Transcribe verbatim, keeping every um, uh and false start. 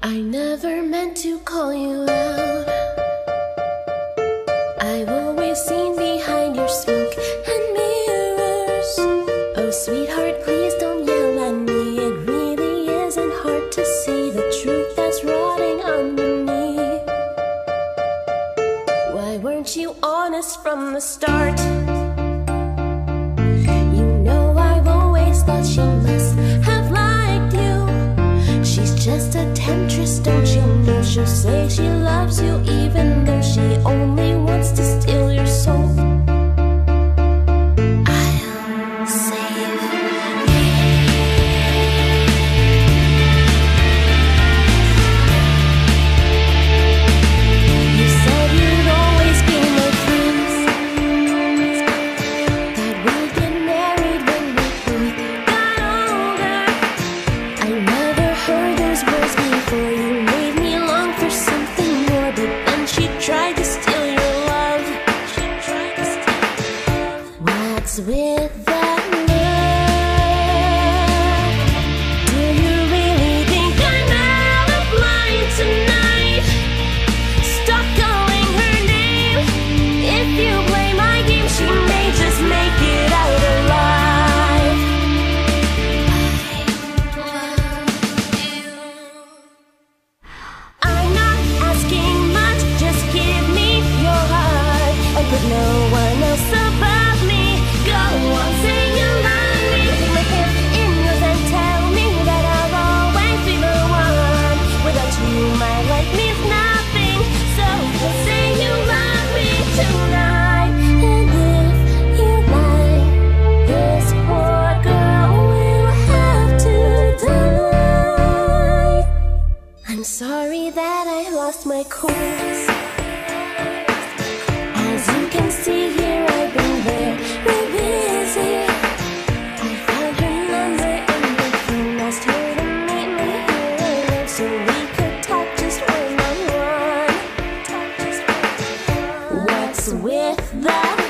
I never meant to call you out. I've always seen behind your smoke and mirrors. Oh sweetheart, please don't yell at me. It really isn't hard to see the truth that's rotting underneath. Why weren't you honest from the start? You know I've always thought she must have liked you. She's just a temptress, don't you know? She'll say she loves you even though she only wants to steal your soul. I'll save you. You said you'd always be my friends, that we'd get married when we both got older. I never heard those words before. You made me long for something more, but then she tried to steal your love. She tried to steal your love. What's with that love? Do you really think I'm out of line tonight? Stop calling her name. If you play my game, she may just make it out alive. I love you. I'm not asking much, just give me your heart and put no one else above me. Go on, say you love me. Take my hand in yours and tell me that I'll always be the one. Without you, my life means nothing. So say you love me tonight. And if you like, this poor girl will have to die. I'm sorry that I lost my course. As you can see here, I've been very busy. I found her number in the phone, asked her to meet me here alone so we could talk just one on one. What's with that